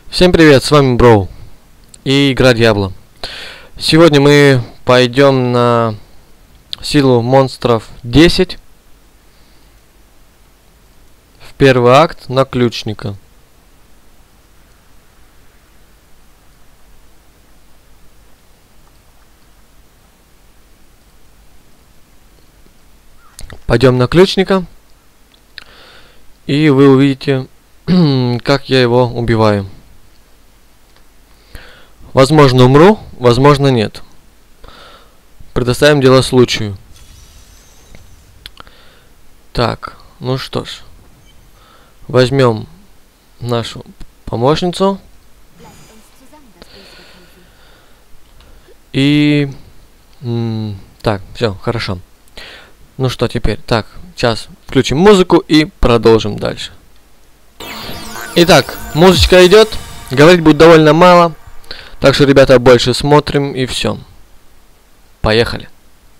Всем привет, с вами Броу и игра Diablo. Сегодня мы пойдем на силу монстров 10 в первый акт на ключника. Пойдем на ключника, и вы увидите, как я его убиваю. Возможно, умру, возможно, нет. Предоставим дело случаю. Так, ну что ж. Возьмем нашу помощницу. И... так, все, хорошо. Ну что теперь? Так, сейчас включим музыку и продолжим дальше. Итак, музычка идет. Говорить будет довольно мало. Так что, ребята, больше смотрим и все. Поехали.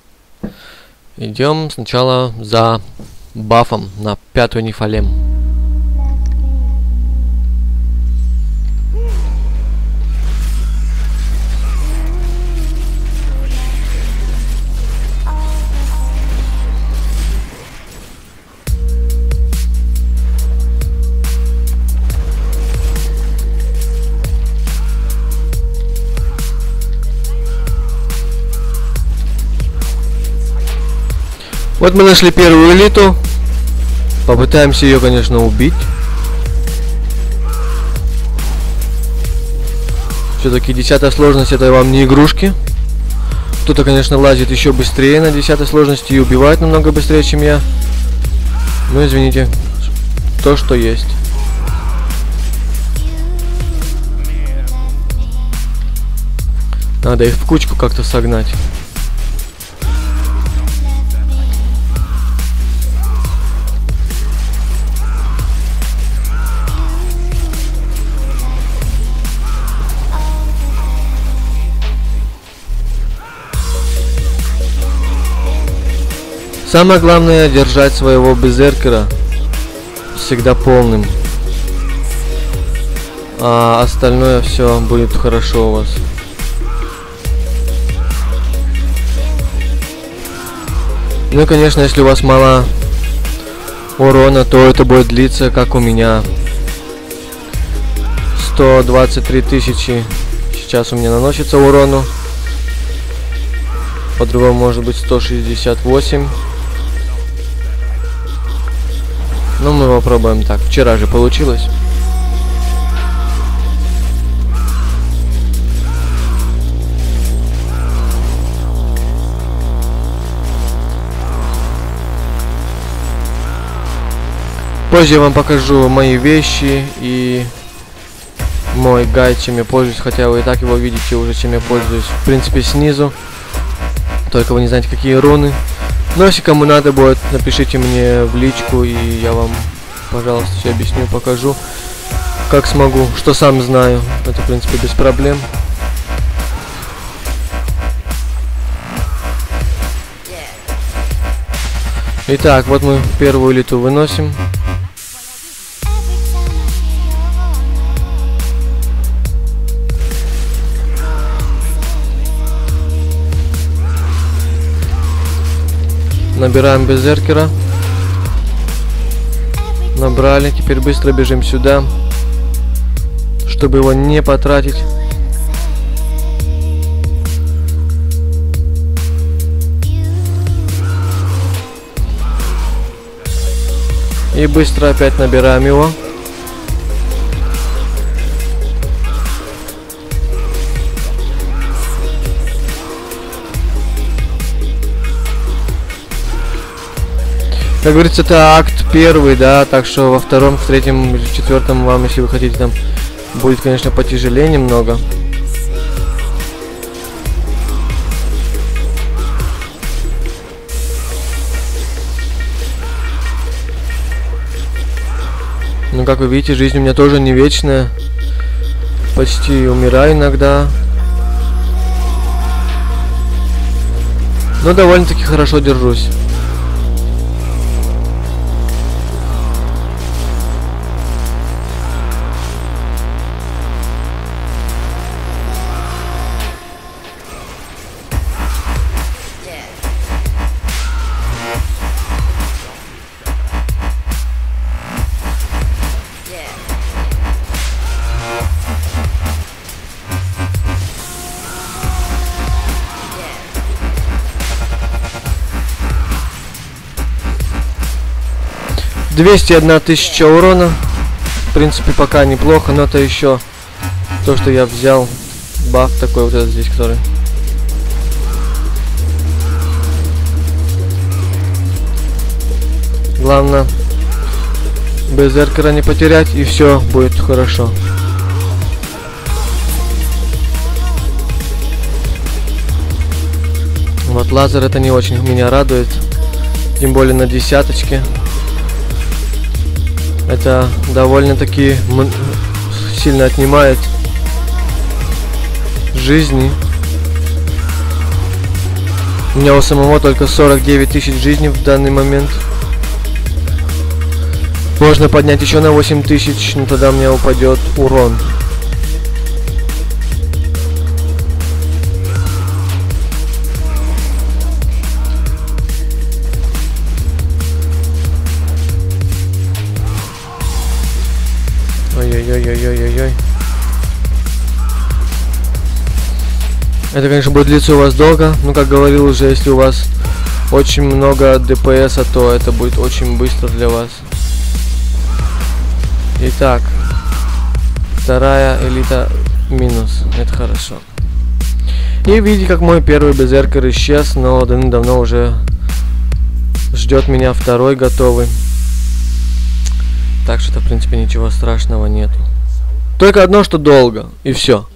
Идем сначала за бафом на 5-ю Нефалем. Вот мы нашли первую элиту. Попытаемся ее, конечно, убить. Все-таки 10-я сложность — это вам не игрушки. Кто-то, конечно, лазит еще быстрее на 10-й сложности и убивает намного быстрее, чем я. Ну, извините, то, что есть. Надо их в кучку как-то согнать. Самое главное — держать своего берсеркера всегда полным, а остальное все будет хорошо у вас. Ну и, конечно, если у вас мало урона, то это будет длиться, как у меня. 123 тысячи сейчас у меня наносится урону. По-другому может быть 168. Ну, мы попробуем так. Вчера же получилось. Позже я вам покажу мои вещи и мой гайд, чем я пользуюсь. Хотя вы и так его видите уже, чем я пользуюсь. В принципе, снизу. Только вы не знаете, какие руны. Но если кому надо будет, напишите мне в личку, и я вам, пожалуйста, все объясню, покажу, как смогу, что сам знаю. Это, в принципе, без проблем. Итак, вот мы первую элиту выносим. Набираем берсеркера. Набрали. Теперь быстро бежим сюда, чтобы его не потратить. И быстро опять набираем его. Как говорится, это акт первый, да, так что во втором, в третьем или четвертом вам, если вы хотите, там будет, конечно, потяжелее немного. Ну, как вы видите, жизнь у меня тоже не вечная. Почти умираю иногда. Но довольно-таки хорошо держусь. 201 тысяча урона. В принципе, пока неплохо, но это еще то, что я взял. Баф такой вот этот здесь, который. Главное берсеркера не потерять, и все будет хорошо. Вот лазер это не очень меня радует, тем более на десяточке. Это довольно-таки сильно отнимает жизни. У меня у самого только 49 тысяч жизней в данный момент. Можно поднять еще на 8 тысяч, но тогда у меня упадет урон. Ой-ой-ой-ой-ой-ой-ой. Это, конечно, будет длиться у вас долго, но, как говорил уже, если у вас очень много ДПС, то это будет очень быстро для вас. Итак, вторая элита минус, это хорошо. И видите, как мой первый берсеркер исчез, но давно уже ждет меня второй готовый. Так что, в принципе, ничего страшного нету. Только одно, что долго, и все.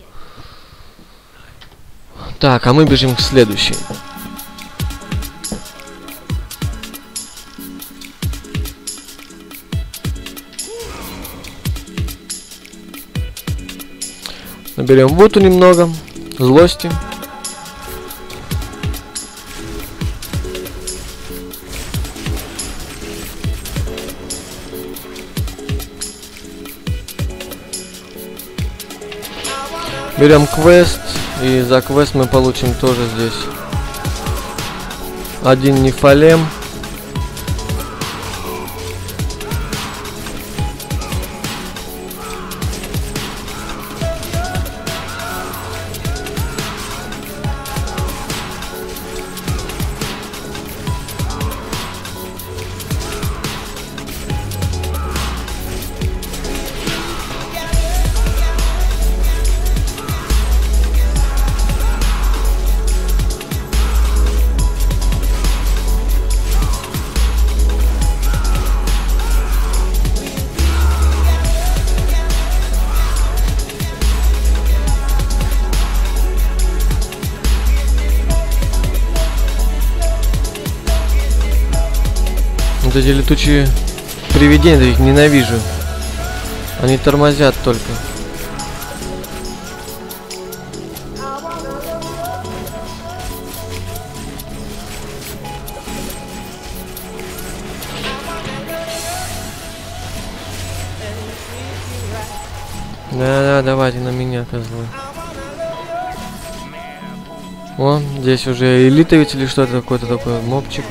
Так, а мы бежим к следующей. Наберем вуту немного, злости. Берем квест, и за квест мы получим тоже здесь один нефалем. Вот эти летучие привидения, я их ненавижу. Они тормозят только. Да-да, давайте на меня, козлы. О, здесь уже элитовец или что-то какой-то такой мобчик.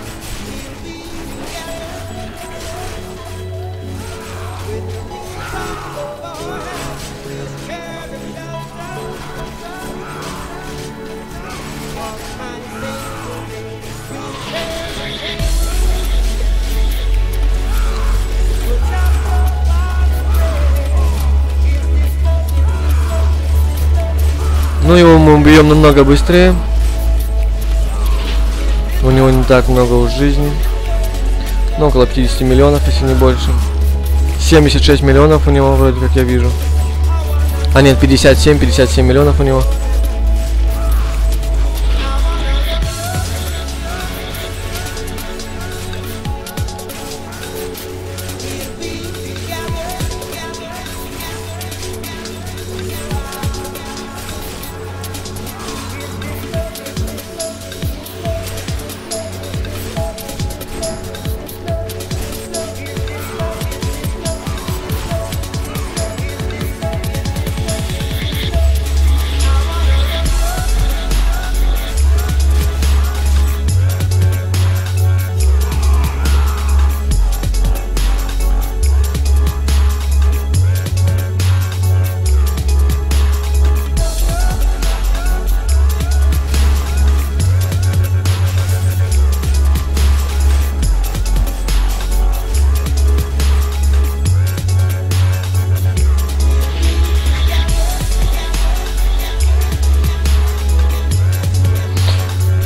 Ну его мы убьем намного быстрее. У него не так много уж жизни. Ну, около 50 миллионов, если не больше. 76 миллионов у него, вроде как я вижу. А нет, 57 миллионов у него.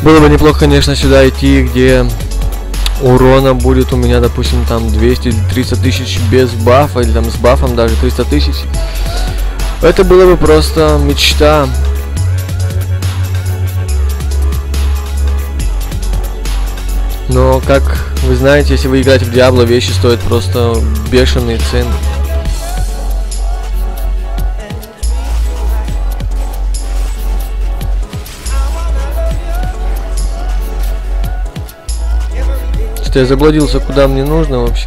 Было бы неплохо, конечно, сюда идти, где урона будет у меня, допустим, там 200 или 300 тысяч без бафа, или там с бафом даже 300 тысяч. Это было бы просто мечта. Но, как вы знаете, если вы играете в Диабло, вещи стоят просто бешеные цены. Что я заблудился, куда мне нужно вообще.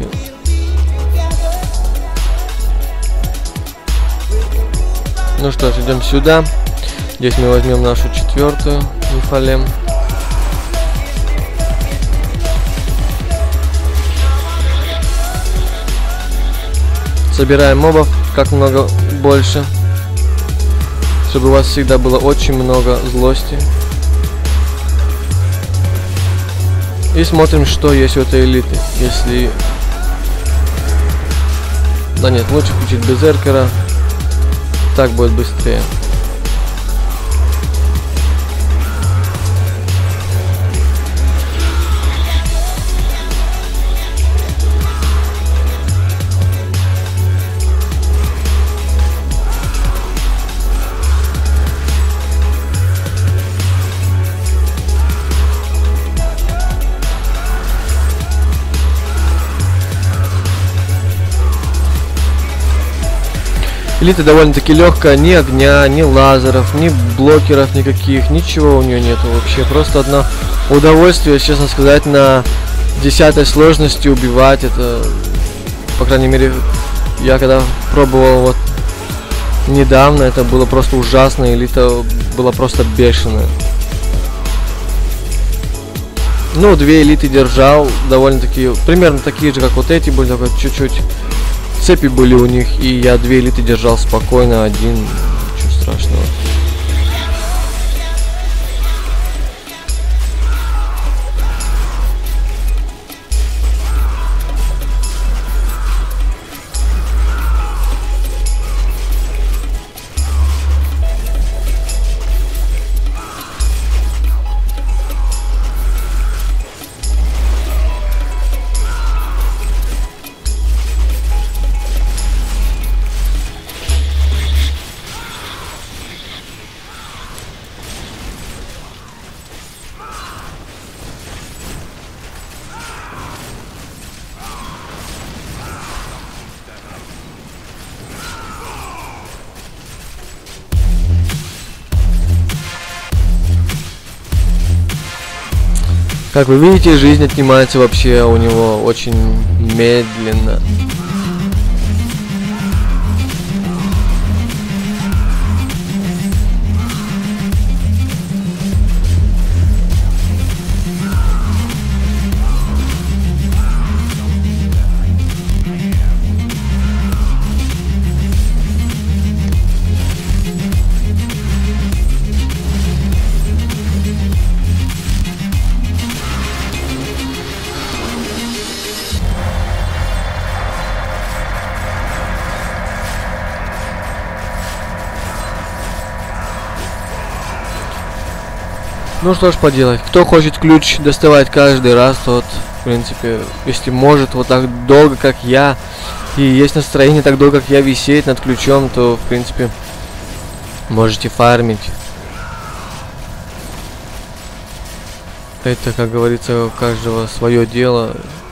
Ну что ж, идем сюда. Здесь мы возьмем нашу 4-ю Нефалем. Собираем мобов как много больше, чтобы у вас всегда было очень много злости. И смотрим, что есть у этой элиты. Если... Да нет, лучше включить Берзеркера. Так будет быстрее. Элита довольно-таки легкая, ни огня, ни лазеров, ни блокеров никаких, ничего у нее нету вообще. Просто одно удовольствие, честно сказать, на 10-й сложности убивать. Это, по крайней мере, я когда пробовал вот недавно, это было просто ужасно. Элита была просто бешеная. Ну, 2 элиты держал, довольно-таки, примерно такие же, как вот эти были, только чуть-чуть цепи были у них, и я 2 элиты держал спокойно, один, ничего страшного. Как вы видите, жизнь отнимается вообще у него очень медленно. Ну что ж поделать, кто хочет ключ доставать каждый раз, тот, в принципе, если может вот так долго, как я, и есть настроение так долго, как я, висеть над ключом, то, в принципе, можете фармить. Это, как говорится, у каждого свое дело.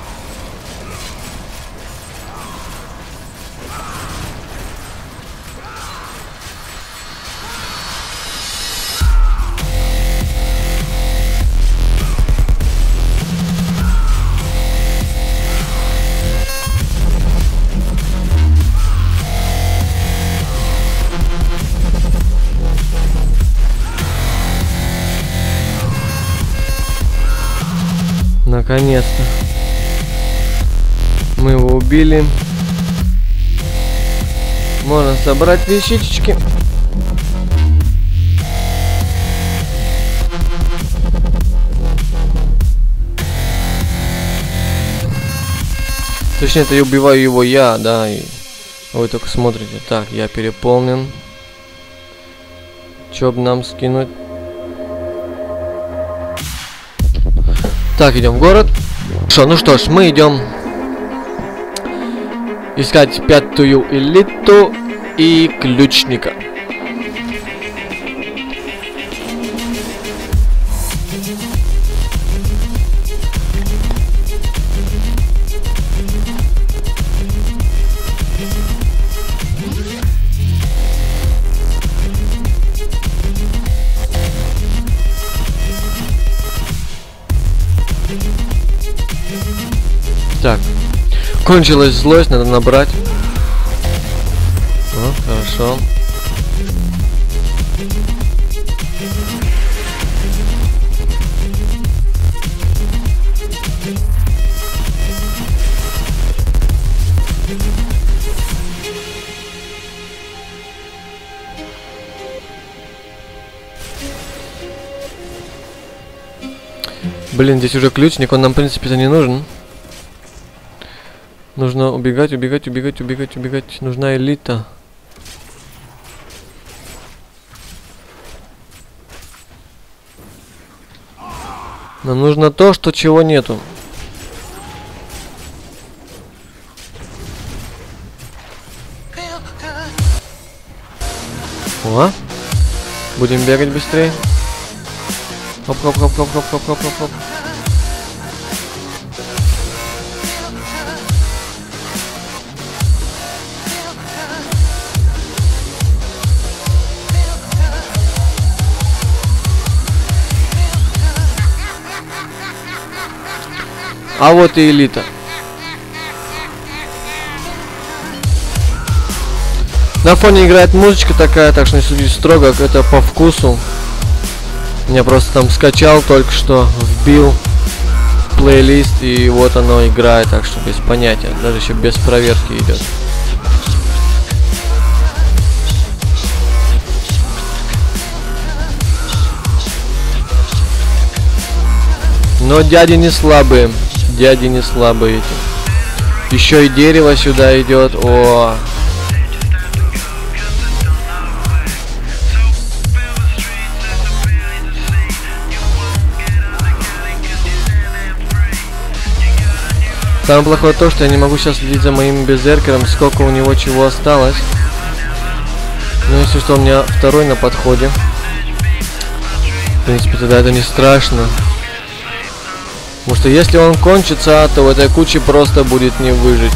Наконец-то мы его убили. Можно собрать вещички. Точнее, это я убиваю его я, да, и вы только смотрите. Так, я переполнен. Чё бы нам скинуть? Так, идем в город. Что, ну что ж, мы идем искать 5-ю элиту и ключника. Так, кончилась злость, надо набрать. О, хорошо. Блин, здесь уже ключник, он нам в принципе-то не нужен. Нужно убегать, убегать, убегать, убегать, убегать. Нужна элита. Нам нужно то, что чего нету. О, будем бегать быстрее. Хоп, хоп, хоп, хоп, хоп, хоп, хоп, хоп, хоп. А вот и элита. На фоне играет музычка такая, так что не судите строго, это по вкусу. Я просто там скачал только что, вбил плейлист, и вот оно играет, так что без понятия, даже еще без проверки идет. Но дяди не слабые. Дяди не слабые эти. Еще и дерево сюда идет. О. Самое плохое то, что я не могу сейчас следить за моим берсеркером, сколько у него чего осталось. Но если что, у меня второй на подходе. В принципе, тогда это не страшно. Потому что если он кончится, то в этой куче просто будет не выжить.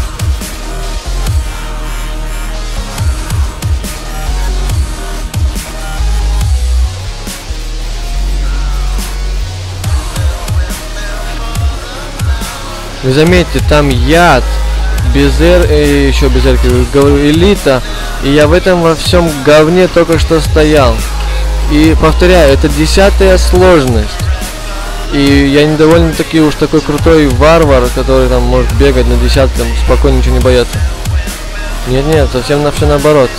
Вы заметьте, там яд, еще безеркер, говорю, элита, и я в этом во всем говне только что стоял. И повторяю, это 10-я сложность. И я недовольно-таки уж такой крутой варвар, который там может бегать на 10-м, спокойно, ничего не бояться. Нет-нет, совсем на все наоборот.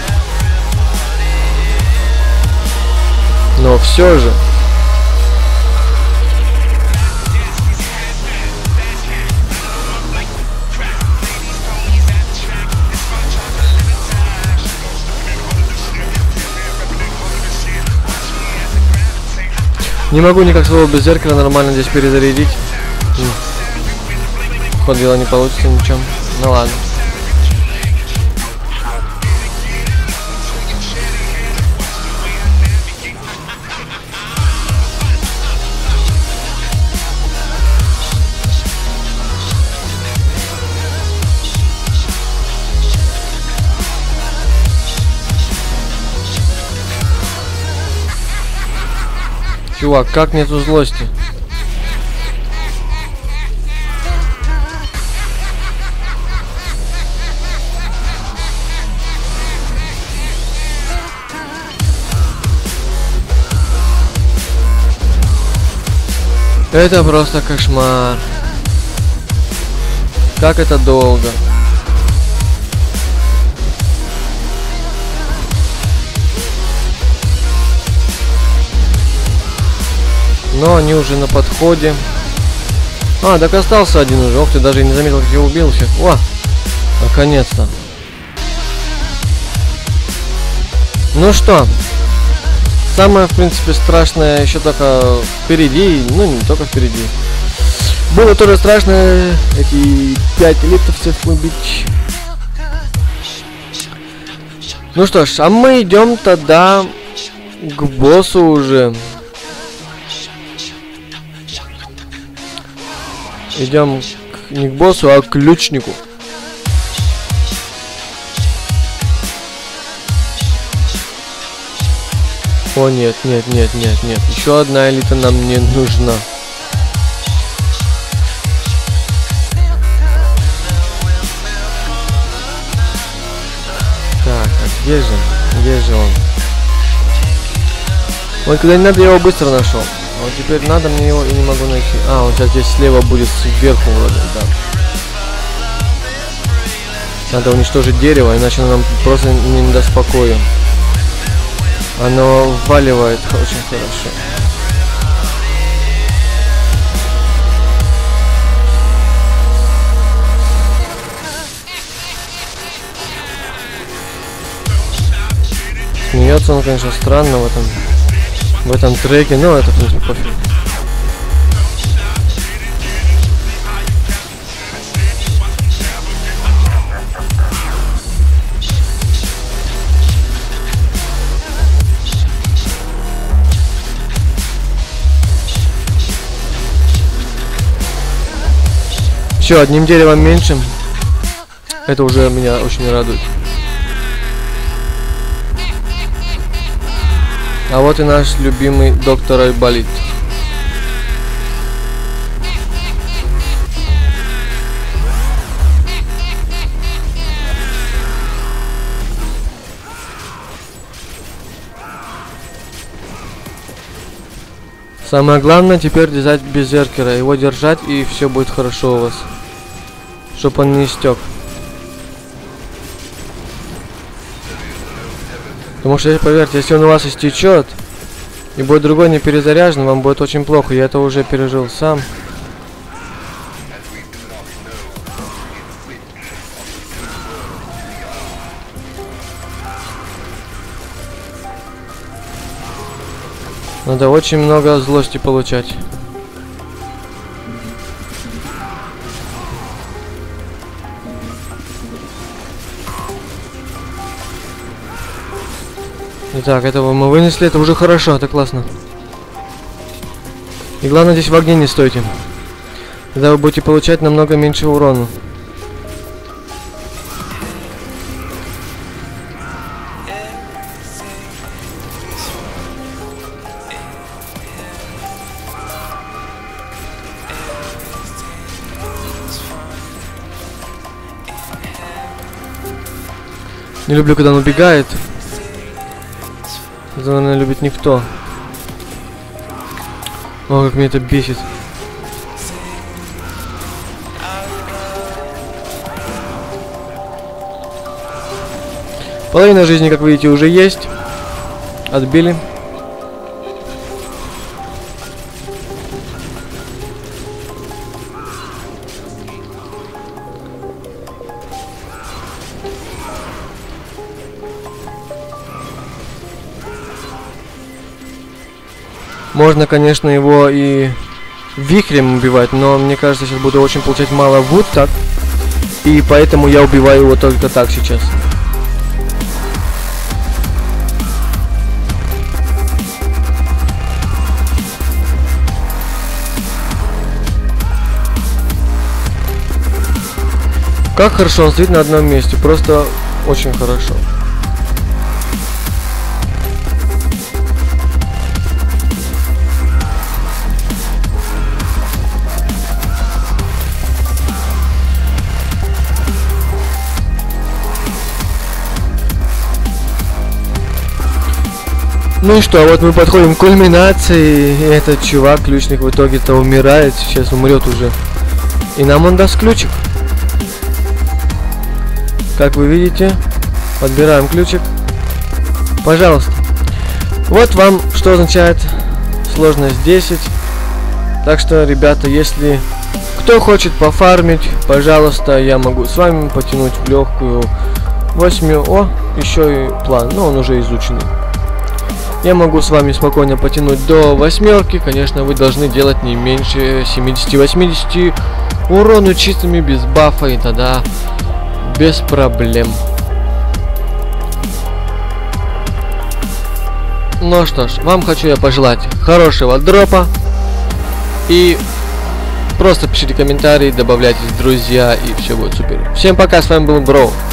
Но все же. Не могу никак своего берсеркера нормально здесь перезарядить. Ход дела не получится ничем. Ну ладно. Чувак, как нету злости? Это просто кошмар. Как это долго. Но они уже на подходе. А, так остался один уже. Ох ты, даже и не заметил, как я убил всех. О, наконец-то. Ну что, Самое, в принципе, страшное еще только впереди, ну не только впереди. Было тоже страшно эти 5 литовцев убить. Ну что ж, а мы идем тогда к боссу уже. Идем не к боссу, а к ключнику. О нет, нет, нет, нет, нет. Еще одна элита нам не нужна. Так, а где же? Где же он? Вот когда не надо, я его быстро нашел. А вот теперь надо мне его и не могу найти. А, он сейчас здесь слева будет сверху вроде, да. Надо уничтожить дерево, иначе оно нам просто не даст покоя. Оно вваливает очень хорошо. Смеется он, конечно, странно в этом треке, но это, в принципе, пофиг. Все, одним деревом меньше. Это уже меня очень радует. А вот и наш любимый доктор Айболит. Самое главное теперь держать берсеркера, его держать, и все будет хорошо у вас. Чтоб он не истек. Потому что, поверьте, если он у вас истечет, и будет другой не перезаряжен, вам будет очень плохо. Я это уже пережил сам. Надо очень много злости получать. Итак, этого мы вынесли, это уже хорошо, это классно. И главное, здесь в огне не стойте. Тогда вы будете получать намного меньше урона. Не люблю, когда он убегает. Это, наверное, любит никто. О, как меня это бесит. Половина жизни, как видите, уже есть. Отбили. Можно, конечно, его и вихрем убивать, но мне кажется, сейчас буду очень получать мало вуд так. И поэтому я убиваю его только так сейчас. Как хорошо он стоит на одном месте, просто очень хорошо. Ну и что, вот мы подходим к кульминации, и этот чувак, ключник, в итоге-то умирает, сейчас умрет уже. И нам он даст ключик. Как вы видите, подбираем ключик. Пожалуйста. Вот вам, что означает сложность 10. Так что, ребята, если кто хочет пофармить, пожалуйста, я могу с вами потянуть в легкую 8. О, еще и план, но он уже изученный. я могу с вами спокойно потянуть до 8. Конечно, вы должны делать не меньше 70-80 урона чистыми без бафа, и тогда без проблем. Ну что ж, вам хочу я пожелать хорошего дропа. И просто пишите комментарии, добавляйтесь в друзья, и все будет супер. Всем пока, с вами был Бро.